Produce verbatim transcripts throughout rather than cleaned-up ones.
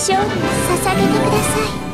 勝利を捧げてください。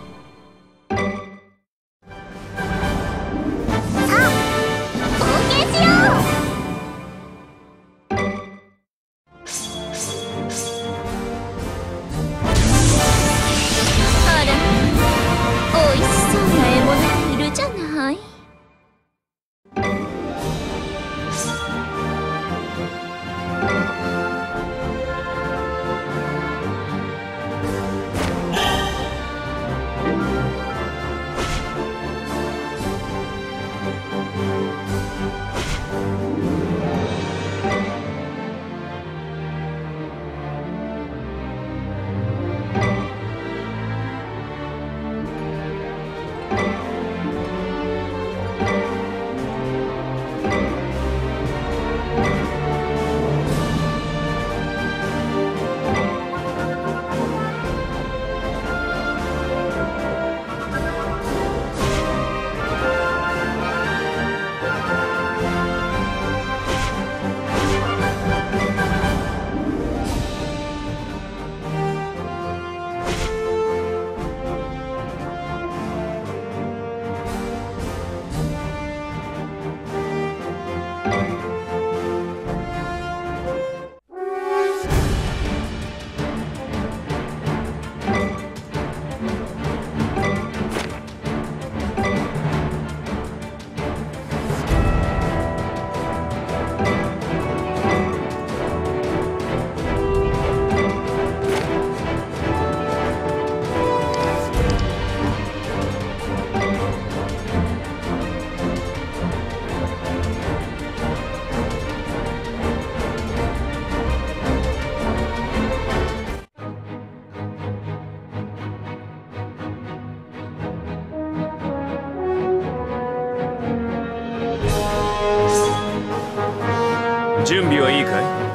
準備はいいかい？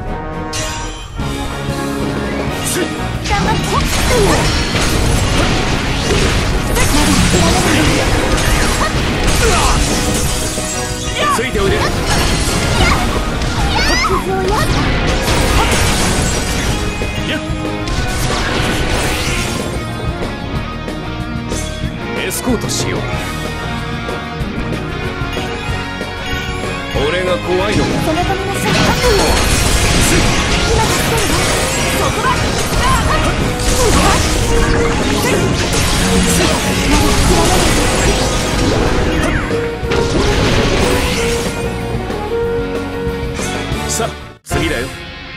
頑張って。 ついておいで。エスコートしよう。俺が怖いのか？ 攻め込みましょう。今助けるわ。そこだ。 さあ次だよ。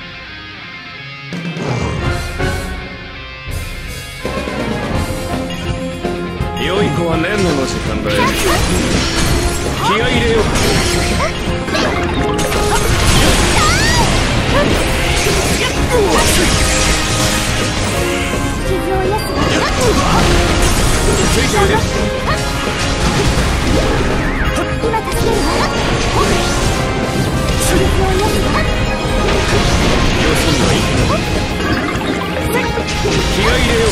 良い子は年度の時間だよ。気合い入れよう。 傷を癒すわ。 ついておいで。 今助けるわ。傷を癒すわ。 様子見はいい。気合い入れようか。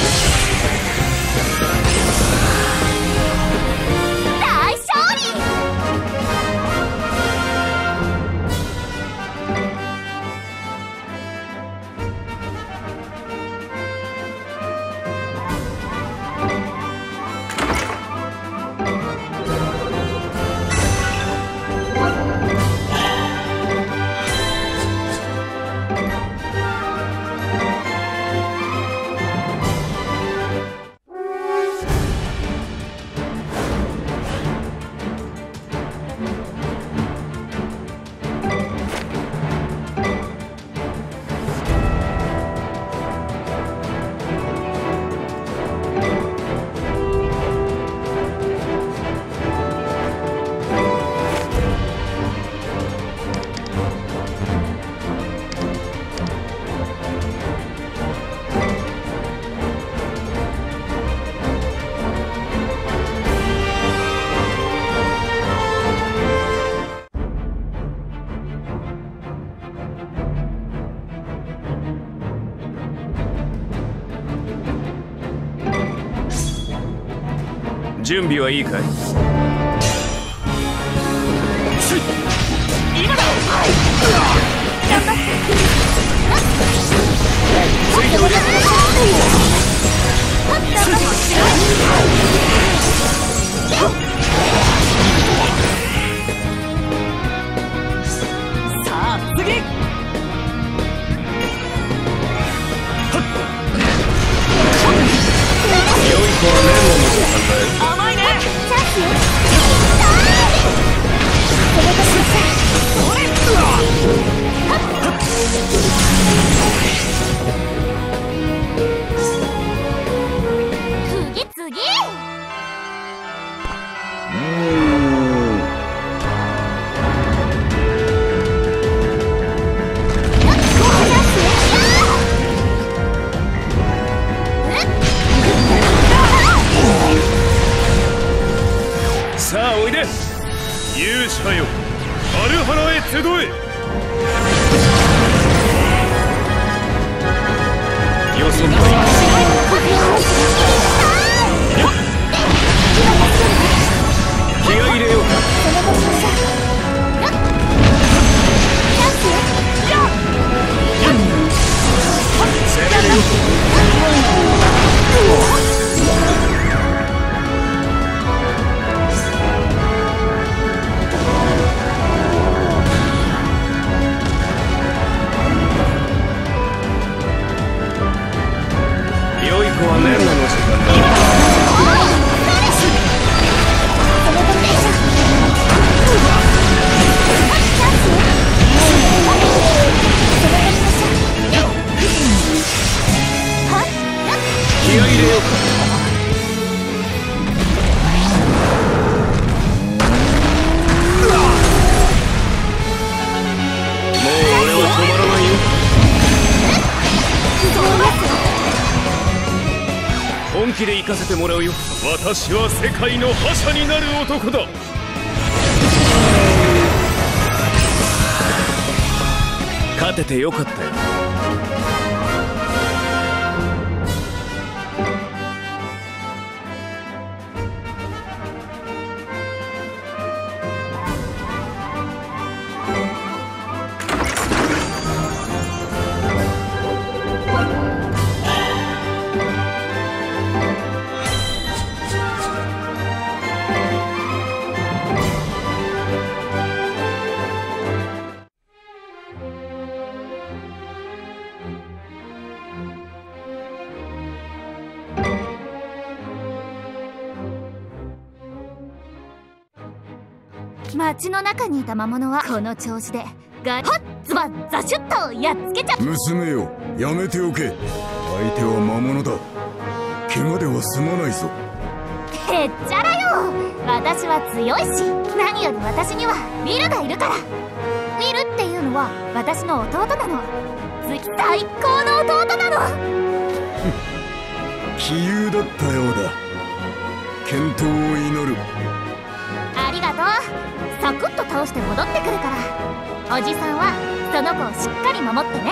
準備はいいかい？ 今だ！頑張って！ ついておいで！ さあ次。 良い子は年の虫考える。 甘いね。 チャンスよ。それがしなさい。 それ。 次次。 さあおいで勇者よ、アルハラへ集え。よそった気合い入れようか。攻めるよ。良い子は年の時間だ。気合い入れようか。もう俺は止まらないよ。本気で行かせてもらうよ。私は世界の覇者になる男だ。勝ててよかったよ。 街の中にいた魔物はこの調子でガッズバッザシュッとやっつけちゃ。 娘よ、やめておけ。相手は魔物だ。怪我では済まないぞ。 へっちゃらよ。私は強いし、何より私にはウィルがいるから。ウィルっていうのは私の弟なの。最高の弟なの。 杞憂だったようだ。健闘を祈る。 ありがとう。サクッと倒して戻ってくるから、おじさんはその子をしっかり守ってね。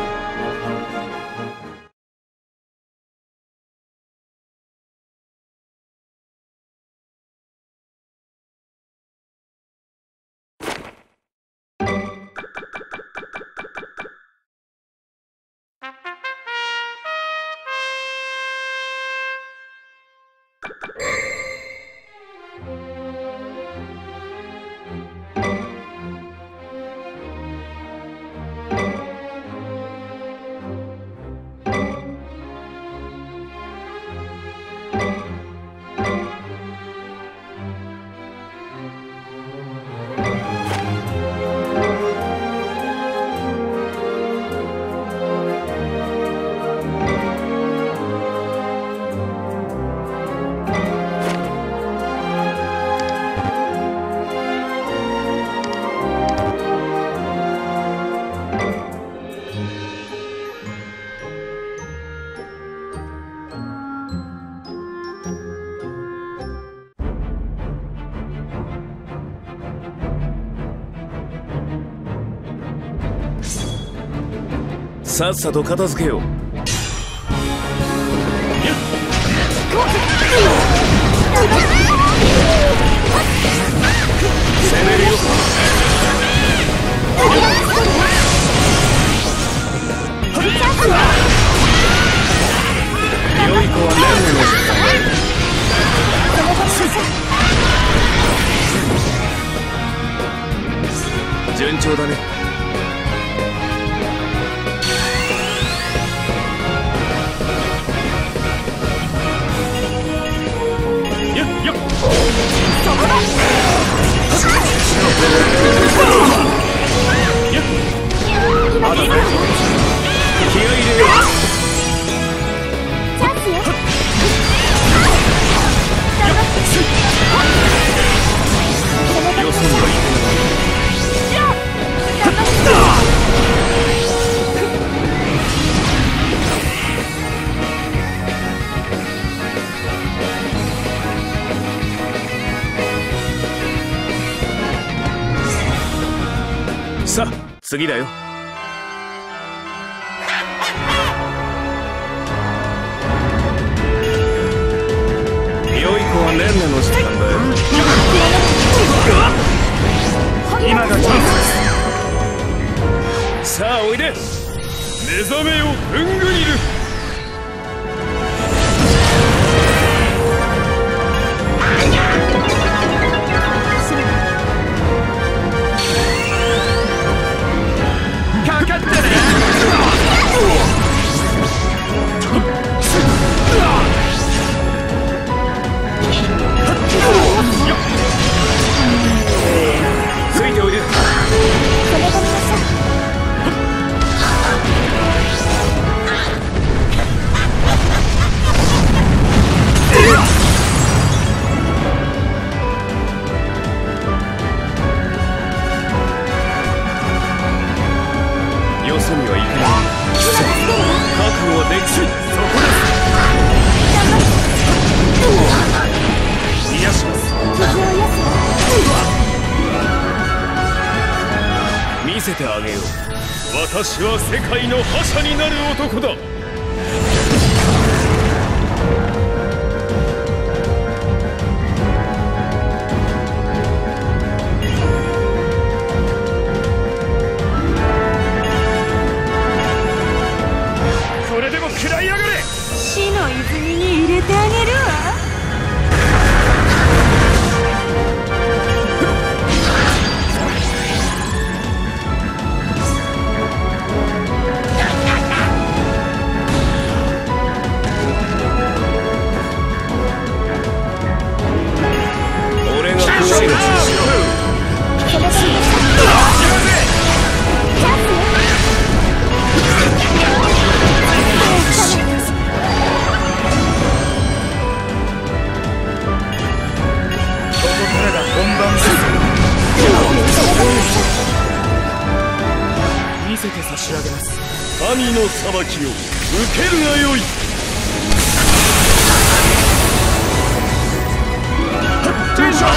さっさと片付けよう。攻めるよ。 勝だね。よっよっそこだ。よっまだ大丈夫。気合い入れよう。 チャンスよ。 よそにはいけない。さあ次だよ。良い子は年々の時間だよ。今がチャンスです。さあおいで、目覚めよふんぐりる。かかってね。ついておいで。よそには行かない。覚悟はできつい。そこです。癒します。見せてあげよう。私は世界の覇者になる男だ。これでも食らいやがれ。 死の泉に入れてあげるわ。 俺が怖いのしろ。見せて差し上げます。神の裁きを受けるがよい。テンション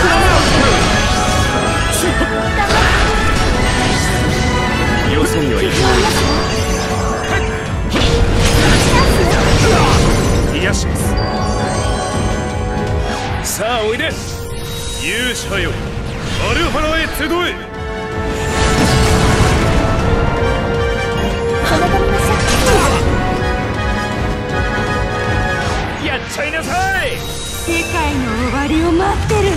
よそには行けない。癒します。さあおいで、勇者よ、バルハラへ集え。やっちゃいなさい。 世界の終わりを待ってるの。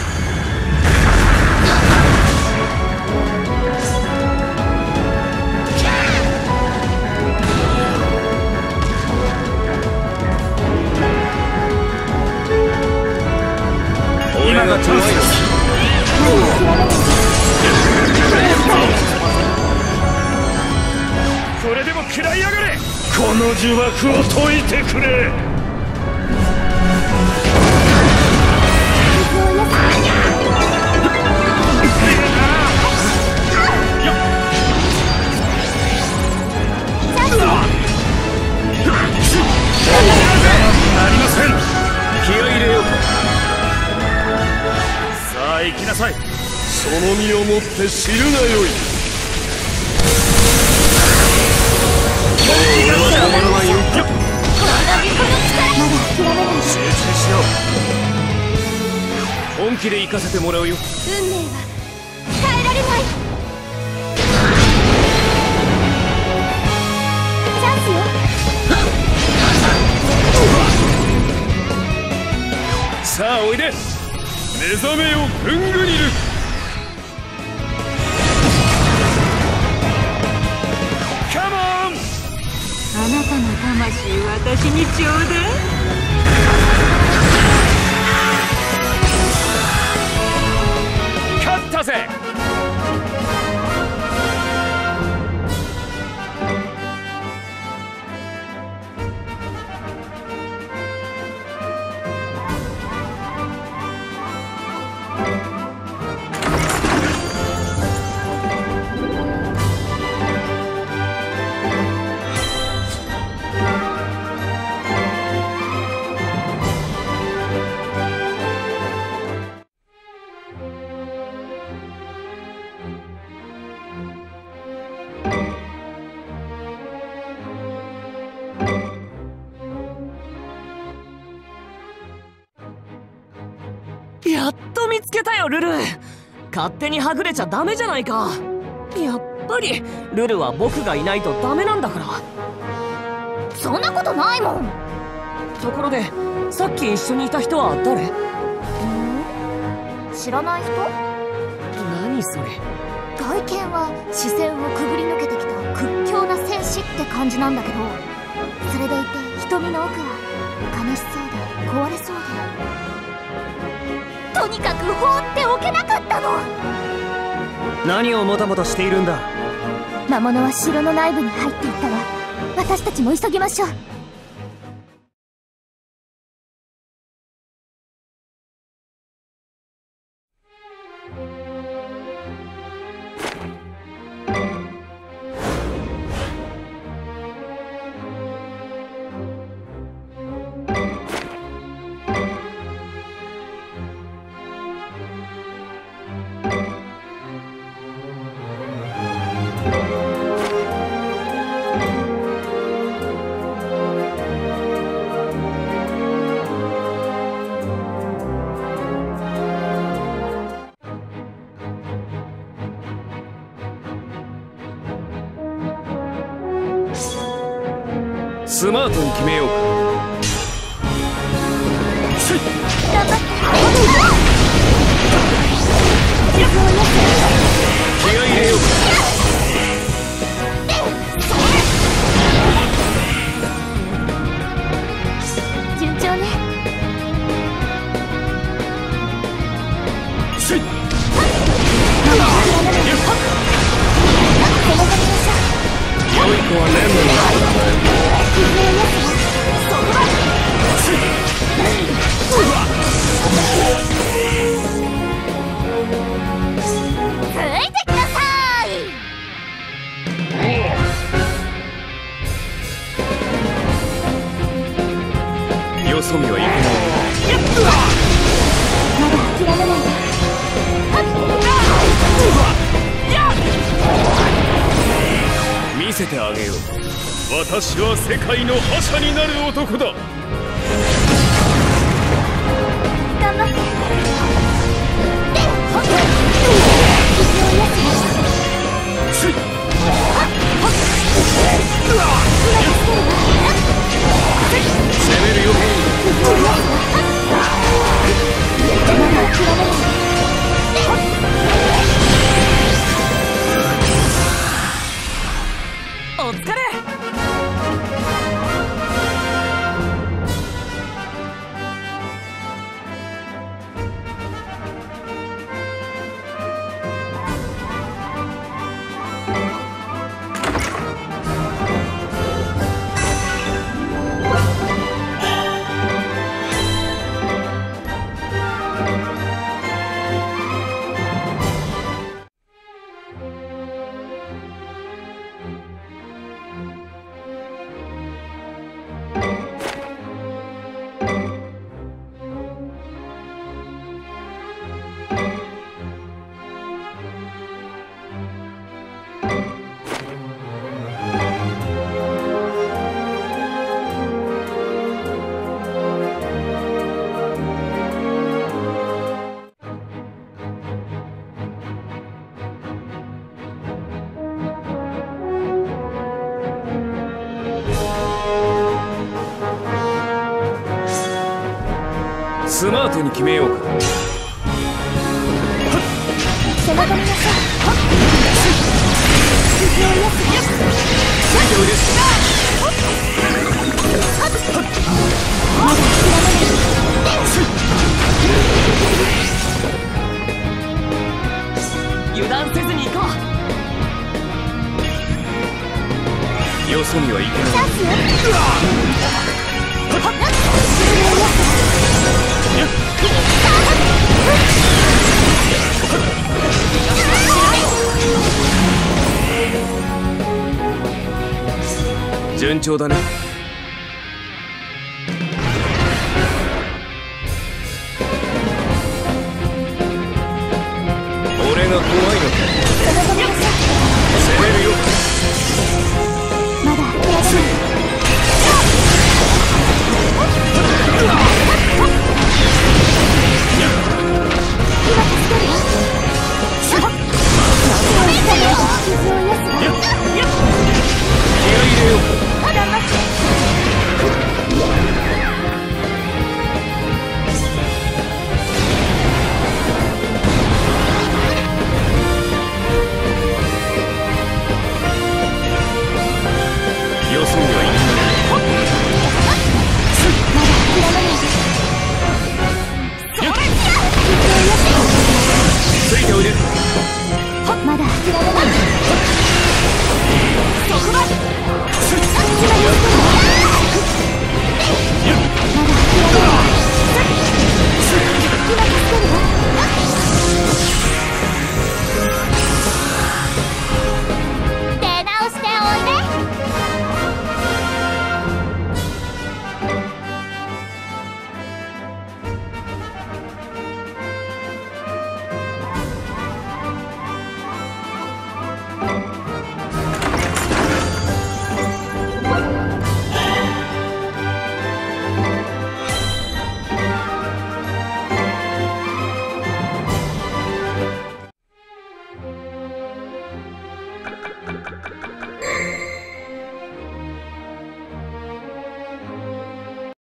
今がチャンスです。これでも食らいやがれ。この呪縛を解いてくれ。なりません。気合い入れようか。さあ行きなさい。その身をもって知るがよい。俺は止まらないよ。集中しよう。本気で行かせてもらうよ。 運命は変えられない。チャンスよ。 さあおいで、目覚めよふんぐりる。 私にちょうだい。 勝ったぜ。 やっと見つけたよルル。勝手にはぐれちゃダメじゃないか。やっぱりルルは僕がいないとダメなんだから。 そんなことないもん。 ところでさっき一緒にいた人は誰？ ん？知らない人？ 何それ。 外見は視線をくぐり抜けてきた屈強な戦士って感じなんだけど、それでいて瞳の奥は悲しそうで壊れそうで、とにかく放っておけなかったの。 何をもたもたしているんだ。 魔物は城の内部に入っていったわ。私たちも急ぎましょう。 スマートに決めようか。 頑張って。 気合い入れようか。 順調ね。 良い子は連の中だ。 ついてきなさい。 よそ見はいけない。 まだ諦めないで。 見せてあげよう。私は世界の覇者になる男だ。 頑張って。 攻めるよ。 お疲れ。 スマートに決めようか。 背中見なさい。 ついておいで。 油断せずに行こう。 よそには行けない。 チャンスよ。 順調だね。俺が怖い